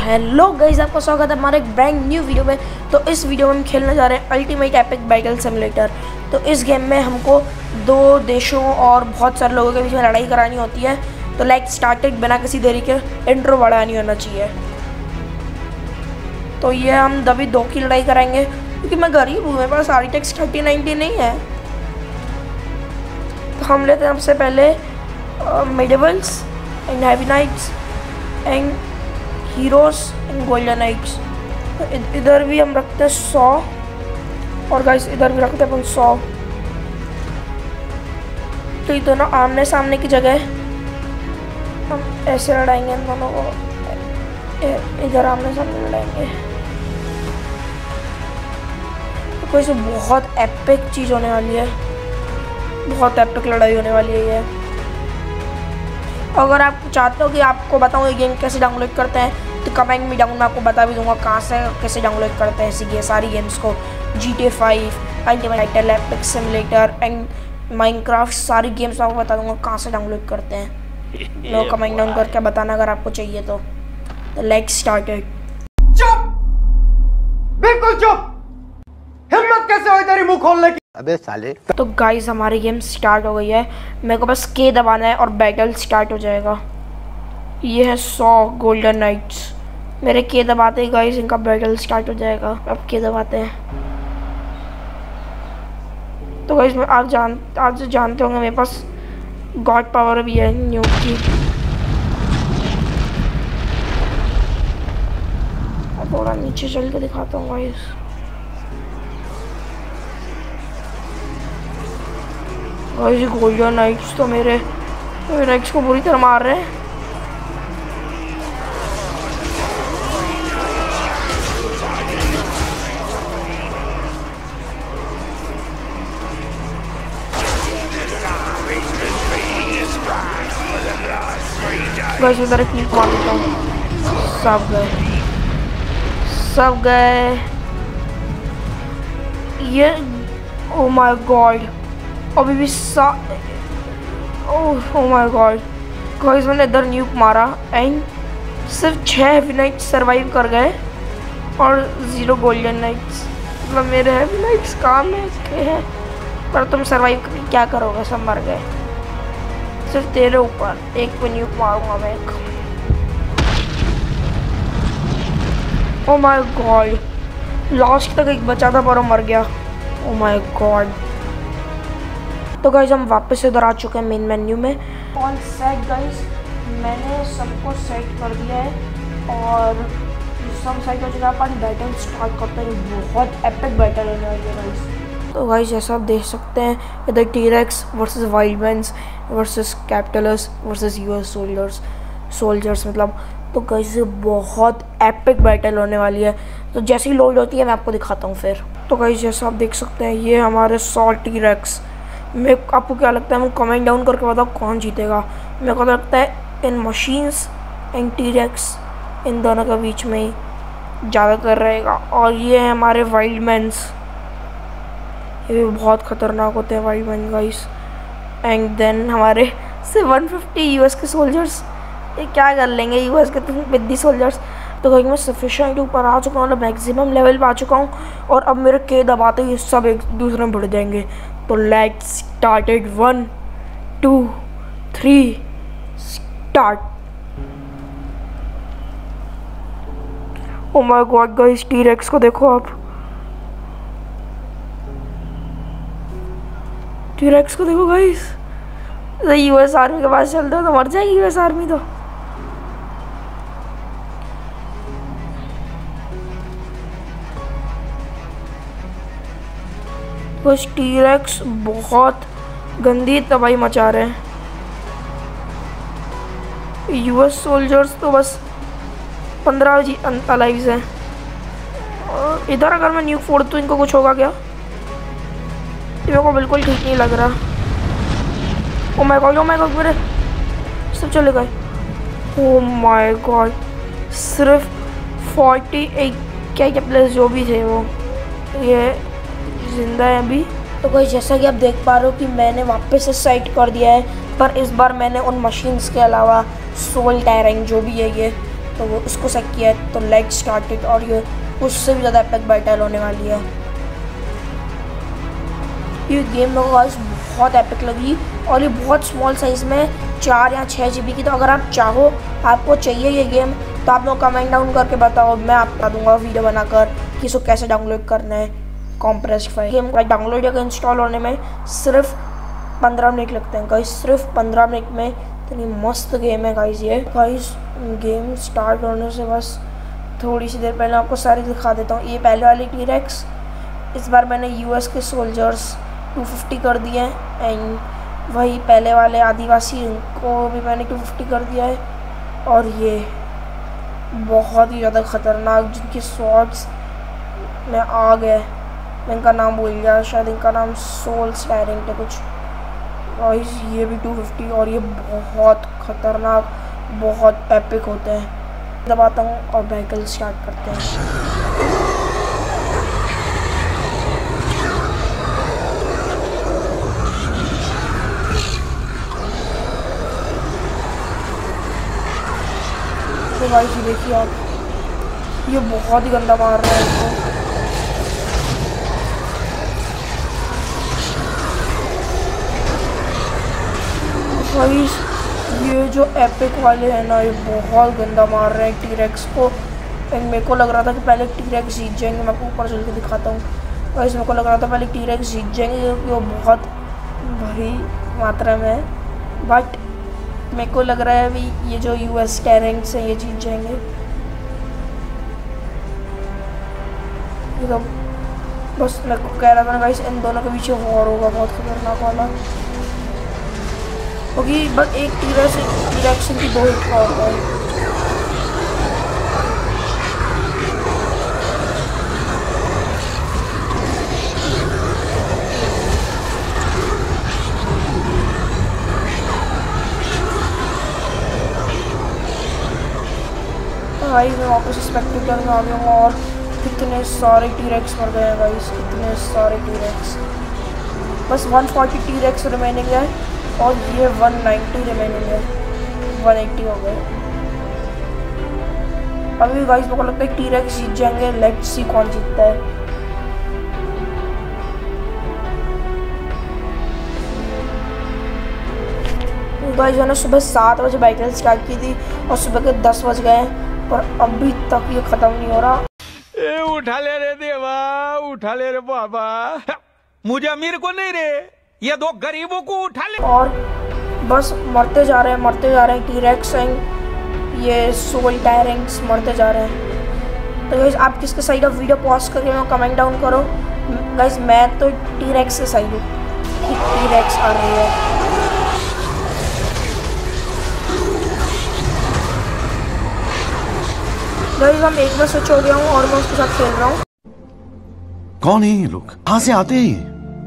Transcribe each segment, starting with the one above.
Hello guys, आपका स्वागत है हमारे एक ब्रांड न्यू वीडियो में। तो इस वीडियो में हम खेलने जा रहे हैं अल्टीमेट एपिक बैटल सिमुलेटर। तो इस गेम में हमको दो देशों और बहुत सारे लोगों के बीच में लड़ाई करानी होती है। तो लाइक स्टार्टेड बिना किसी देरी के इंट्रो बड़ा नहीं होना चाहिए। तो ये हम दबी दो की लड़ाई कराएंगे क्योंकि मैं गरीब हूँ, मेरे पास RTX 3090 नहीं है। तो हम लेते हैं सबसे पहले medievals and heavy knights and heroes and golden knights. इधर भी हम रखते हैं 100 और गाइस इधर भी रखते हैं अपन 100। तो ये दोनों आमने सामने की जगह हम ऐसे लड़ाएंगे, इन दोनों को इधर आमने सामने लड़ाएंगे। तो कोई से बहुत एपिक चीज़ होने वाली है, बहुत एपिक लड़ाई होने वाली है ये। अगर आप चाहते हो कि आपको बताऊँ ये गेम कैसे डाउनलोड करते हैं तो कमेंट में डाउन में आपको बता भी दूंगा कहाँ से कैसे डाउनलोड करते हैं ये सारी गेम्स को। GTA 5, ultimate battle, epic simulator and Minecraft, सारी गेम्स आपको बता दूंगा कहाँ से डाउनलोड करते हैं। लो कमेंट डाउन करके बताना अगर आपको चाहिए तो लेट्स स्टार्ट इट। चुप, बिल्कुल चुप। हिम्मत कैसे हुई तेरी मुंह खोलने की? अबे साले। तो गाइस हमारी गेम स्टार्ट हो गई है, मेरे को बस K दबाना है और बैटल स्टार्ट हो जाएगा। ये है 100 गोल्डन नाइट्स। मेरे K दबाते ही गाइस इनका बैटल स्टार्ट हो जाएगा। अब K दबाते हैं तो गाइस मैं आज जानते होंगे मेरे पास गॉड पावर भी है न्यू की। थोड़ा नीचे चल के दिखाता हूँ गाइस। गाइस गोल्डन नाइट्स तो मेरे नाइट्स को बुरी तरह मार रहे हैं। गाइस इधर एक नीक मार देता हूँ। सब गए ये। ओ माय गॉड, अभी भी ओह माय गॉड गाइस, मैंने इधर न्यूक मारा एंड सिर्फ 6 हैवी नाइट्स सर्वाइव कर गए और 0 गोल्डन नाइट्स। मतलब मेरे हैवी नाइट्स काम है पर तुम सर्वाइव करके क्या करोगे, सब मर गए। सिर्फ तेरे ऊपर एक को न्यूक मारूंगा मैं। ओ माय गॉड, लास्ट तक एक बचा था पर वो मर गया। Oh my god. तो गाइस हम वापस इधर आ चुके हैं मेन मेन्यू में। ऑल सेट गाइस, मैंने सबको सेट कर दिया है और सब सेट हो चुका है। अपन बैटल स्टार्ट करते हैं, बहुत एपिक बैटल होने वाली है गाइस। तो गाइस जैसा आप देख सकते हैं इधर T-Rex versus wildmans versus capitals versus US soldiers मतलब। तो गाइस ये बहुत एपिक बैटल होने वाली है। तो जैसी लोड होती है मैं आपको दिखाता हूँ फिर। तो गाइस जैसा आप देख सकते हैं ये हमारे 100 T-Rex। मैं आपको क्या लगता है, मैं कमेंट डाउन करके बताओ कौन जीतेगा। मेरे को लगता है इन मशीन्स एंड T-Rex इन दोनों के बीच में ही ज़्यादातर रहेगा। और ये है हमारे वाइल्डमैन्स, ये भी बहुत ख़तरनाक होते हैं वाइल्डमैन गाइस। एंड देन हमारे से 150 US के सोल्जर्स, ये क्या कर लेंगे US के 50 सोल्जर्स। तो कहीं मैं सफिशिएंट ऊपर आ चुका हूँ, मतलब मैक्सिमम लेवल पे आ चुका हूँ और अब मेरे K दबाते ही सब एक दूसरे में भिड़ जाएंगे। तो let's start it. 1 2 3 start. Oh my god guys, T-Rex को देखो आप, T-Rex को देखो गाइस। US आर्मी के पास चलता है तो मर जाएगी US आर्मी। तो कुछ T-Rex बहुत गंदी तबाही मचा रहे हैं। US सोल्जर्स तो बस 15 अलाइव्स हैं। और इधर अगर मैं न्यूक फोड़ तो इनको कुछ होगा क्या? मेरे को बिल्कुल ठीक नहीं लग रहा। ओ माय गॉड मेरे सब चले गए। ओ माय गॉड, सिर्फ 48 क्या प्लेस जो भी थे वो ये जिंदा है अभी। तो गाइस जैसा कि आप देख पा रहे हो कि मैंने वापस से सेट कर दिया है, पर इस बार मैंने उन मशीन्स के अलावा सोल टायरिंग जो भी है ये तो वो उसको सेट किया है, तो लेट्स स्टार्ट इट। और ये उससे भी ज़्यादा एपिक बैटल होने वाली है। ये गेम मेरे को गाइस बहुत एपिक लगी और ये बहुत स्मॉल साइज़ में 4 या 6 GB की। तो अगर आप चाहो, आपको चाहिए ये गेम, तो आप लोग कमेंट डाउन करके बताओ, मैं आपको बता दूंगा वीडियो बनाकर कि इसको कैसे डाउनलोड करना है। कॉम्प्रेस्ड फाइल गेम का डाउनलोड या इंस्टॉल होने में सिर्फ 15 मिनट लगते हैं गाइस, सिर्फ 15 मिनट में। इतनी मस्त गेम है गाइस ये। गाइस गेम स्टार्ट होने से बस थोड़ी सी देर पहले आपको सारी दिखा देता हूँ। ये पहले वाली टी-रेक्स, इस बार मैंने यूएस के सोल्जर्स 250 कर दिए हैं, एंड वही पहले वाले आदिवासी को भी मैंने 250 कर दिया है। और ये बहुत ही ज़्यादा ख़तरनाक जिनके स्वॉर्ड्स में आग है, मैं इनका नाम भूल गया, शायद इनका नाम सोल स्टैरिंग है कुछ। और ये भी 250 और ये बहुत ख़तरनाक, बहुत एपिक होते हैं। दबाता हूँ और व्हीकल स्टार्ट करते हैं। तो गाइस ये देखिए आप, ये बहुत ही गंदा मार रहा है इसको। गाइस ये जो एपिक वाले हैं ना, ये बहुत गंदा मार रहे हैं टी-रेक्स को। एंड मेरे को लग रहा था कि पहले टी-रेक्स जीत जाएंगे। मैं आपको ऊपर चल के दिखाता हूँ। गाइस मेरे को लग रहा था पहले टी-रेक्स जीत जाएंगे क्योंकि वो बहुत भारी मात्रा में है, बट मेरे को लग रहा है अभी ये जो यूएस टैरेंट्स हैं ये जीत जाएंगे। तो बस मेरे को कह रहा था ना गाइस, इन दोनों के पीछे वॉर होगा बहुत खतरनाक वाला, क्योंकि बस एक टी-रेक्स की 2 हिट का होता है। भाई मैं वापस स्पेक्टेटर में आ गया हूँ और कितने सारे टी-रेक्स मर गए हैं गाइस, कितने सारे टी-रेक्स। बस 140 टी-रेक्स रिमेनिंग है और ये 190 रिमेनिंग है, 180 हो गए। अभी गाइस मेरे को लगता है टी-रेक्स जीत जाएंगे। लेट्स सी कौन जीतता है। गाइस मैंने सुबह 7 बजे बाइक स्टार्ट की थी और सुबह के 10 बज गए हैं, पर अभी तक ये ख़त्म नहीं हो रहा। उठा ले रे देवा, उठा ले रे बाबा, मुझे अमीर को नहीं रे, ये 2 गरीबों को उठा ले। और बस मरते जा रहे हैं टी-रेक्स एंड ये सोल टायरेंट्स मरते जा रहे हैं। तो गाइस आप किसके साइड ऑफ वीडियो पॉज करके मैं कमेंट डाउन करो। गाइस मैं तो टी-रेक्स से साइड हूँ, टी-रेक्स आ रही है। गाइस हम एक बार स्विच हो गया हूँ और मैं उसके साथ खेल रहा हूँ। कौन है ये लोग, कहाँ से आते हैं?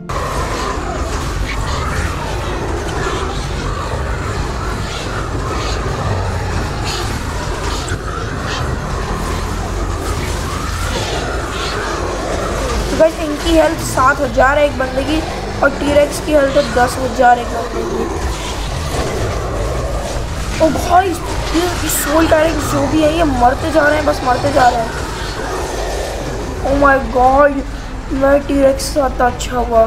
तो गाइस इनकी हेल्थ 7000 है एक बंदे की और टी-रेक्स की हेल्थ 10,000 एक बंदे की। ओ भाई ये सोल टायरेंट्स जो भी है ये मरते जा रहे हैं, बस मरते जा रहे हैं। ओ माय गॉड, मैं टी-रेक्स से आता अच्छा हुआ।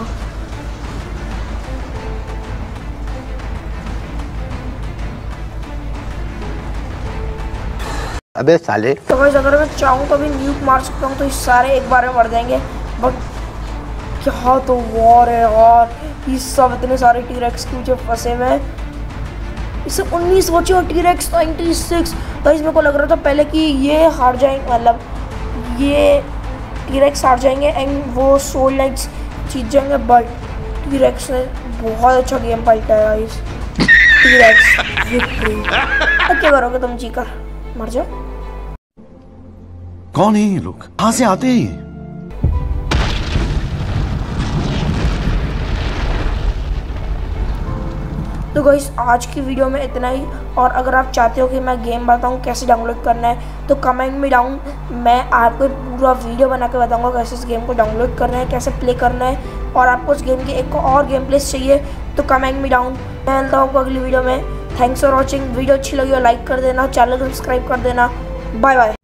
अबे साले। तो गाइस अगर मैं चाहूँ तो भी न्यूक मार सकता हूँ, तो ये सारे एक बार में मर जाएंगे। बट क्या तो वॉर है और ये सब इतने सारे टी-रेक्स के पीछे फंसे हुए हैं। इससे 19 बचे और टी-रेक्स 96। गाइस मेरे को लग रहा था पहले कि ये हार जाएंगे, मतलब ये टी-रेक्स हार जाएंगे एंड वो सोल नाइट्स जीत जाएंगे, बट टी-रेक्स ने बहुत अच्छा गेम पलटा है गाइस। T-rex victory. अब क्या करोगे तुम, जी कर मर जाओ। कौन है ये लोग, कहाँ से आते हैं? तो गाइस आज की वीडियो में इतना ही, और अगर आप चाहते हो कि मैं गेम बताऊं कैसे डाउनलोड करना है तो कमेंट में डाउन, मैं आपको पूरा वीडियो बना के बताऊंगा कैसे इस गेम को डाउनलोड करना है, कैसे प्ले करना है। और आपको इस गेम की एक और गेम प्ले चाहिए तो कमेंट में डाउन। मैं मिलता हूँ आपको अगली वीडियो में। Thanks for watching. वीडियो अच्छी लगी हो लाइक कर देना, चैनल को सब्सक्राइब कर देना बाय बाय।